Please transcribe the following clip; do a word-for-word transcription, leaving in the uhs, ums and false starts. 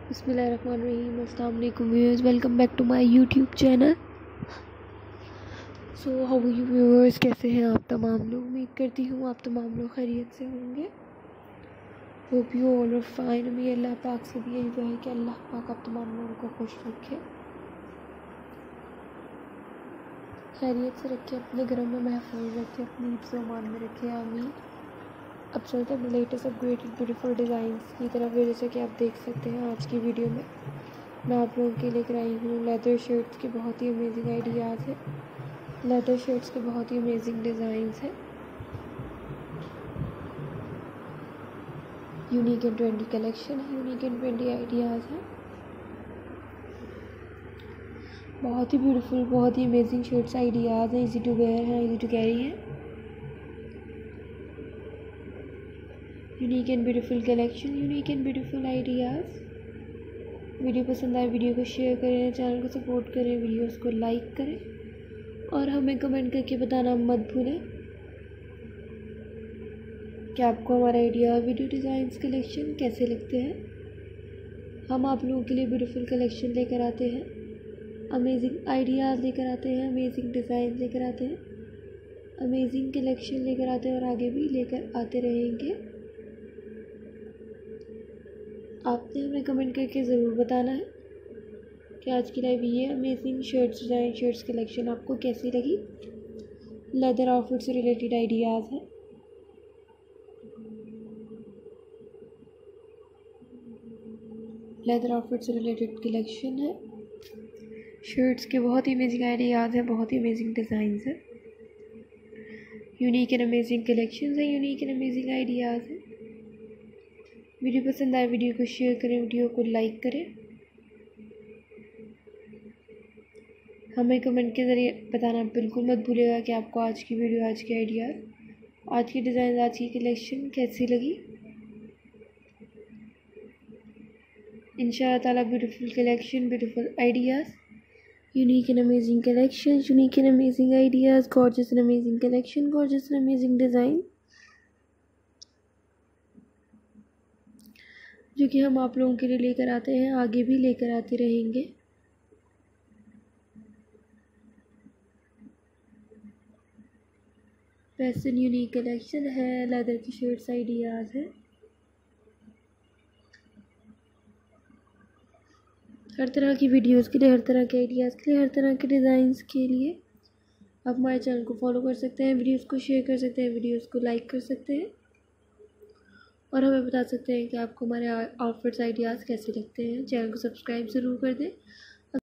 बिस्मिल्लाहिर्रहमानिर्रहीम। अस्सलाम वालेकुम viewers, welcome back to my YouTube channel. So how are you viewers, कैसे हैं आप तमाम लोग। उम्मीद करती हूँ आप तमाम लोग खैरियत से होंगे। Hope you all are fine. मैं अल्लाह पाक से भी यही दुआ है कि अल्लाह पाक आप तमाम लोगों को खुश रखे, खैरियत से रखे, अपने घरों में महफूज रखे, अपनी हिफ्ज़ व अमान में रखे, आमीन। अब चलते हैं लेटेस्ट अपग्रेडेड ब्यूटीफुल डिज़ाइंस की तरफ। जैसे कि आप देख सकते हैं आज की वीडियो में मैं आप लोगों के लेकर आई हूँ लेदर शर्ट्स के बहुत ही अमेजिंग आइडियाज़ है। लेदर शर्ट्स के बहुत ही अमेजिंग डिज़ाइंस हैं, यूनिक एंड ट्रेंडी कलेक्शन है, यूनिक एंड ट्रेंडी आइडियाज़ हैं, बहुत ही ब्यूटीफुल, बहुत ही अमेजिंग शर्ट्स आइडियाज़ हैं, इजी टू वेयर हैं, इजी टू कैरी हैं, unique and beautiful collection, unique and beautiful ideas. Video पसंद आए वीडियो को शेयर करें, चैनल को सपोर्ट करें, वीडियोस को लाइक करें और हमें कमेंट करके बताना मत भूलें कि आपको हमारा आइडिया वीडियो डिज़ाइंस कलेक्शन कैसे लगते हैं। हम आप लोगों के लिए ब्यूटीफुल कलेक्शन लेकर आते हैं, अमेजिंग आइडियाज़ लेकर आते हैं, अमेजिंग डिज़ाइन लेकर आते हैं, अमेजिंग कलेक्शन लेकर आते हैं और आगे भी लेकर आते रहेंगे। आपने हमें कमेंट करके ज़रूर बताना है कि आज की लाइव ये amazing shirts design shirts collection आपको कैसी लगी। लेदर आउटफिट से रिलेटेड आइडियाज़ हैं, लेदर आउटफिट से रिलेटेड कलेक्शन है, शर्ट्स के बहुत ही अमेजिंग आइडियाज़ हैं, बहुत ही अमेजिंग डिज़ाइंस हैं, यूनिक एंड अमेजिंग कलेक्शंस हैं, यूनिक एंड अमेजिंग आइडियाज़ हैं। वीडियो पसंद आए वीडियो को शेयर करें, वीडियो को लाइक करें, हमें कमेंट के ज़रिए बताना बिल्कुल मत भूलिएगा कि आपको आज की वीडियो, आज के आइडियाज़, आज की डिज़ाइन, आज की कलेक्शन कैसी लगी। इंशाअल्लाह ताला beautiful collection, beautiful ideas, unique and amazing collection, unique and amazing ideas, gorgeous and amazing collection, gorgeous and amazing design जो कि हम आप लोगों के लिए लेकर आते हैं, आगे भी लेकर आते रहेंगे। फैशन यूनिक कलेक्शन है, लेदर की शर्ट्स आइडियाज़ है, हर तरह की वीडियोस के लिए, हर तरह के आइडियाज़ के लिए, हर तरह के डिज़ाइंस के लिए आप हमारे चैनल को फॉलो कर सकते हैं, वीडियोस को शेयर कर सकते हैं, वीडियोस को लाइक कर सकते हैं और हमें बता सकते हैं कि आपको हमारे आउटफिट्स आइडियाज़ कैसे लगते हैं। चैनल को सब्सक्राइब ज़रूर कर दें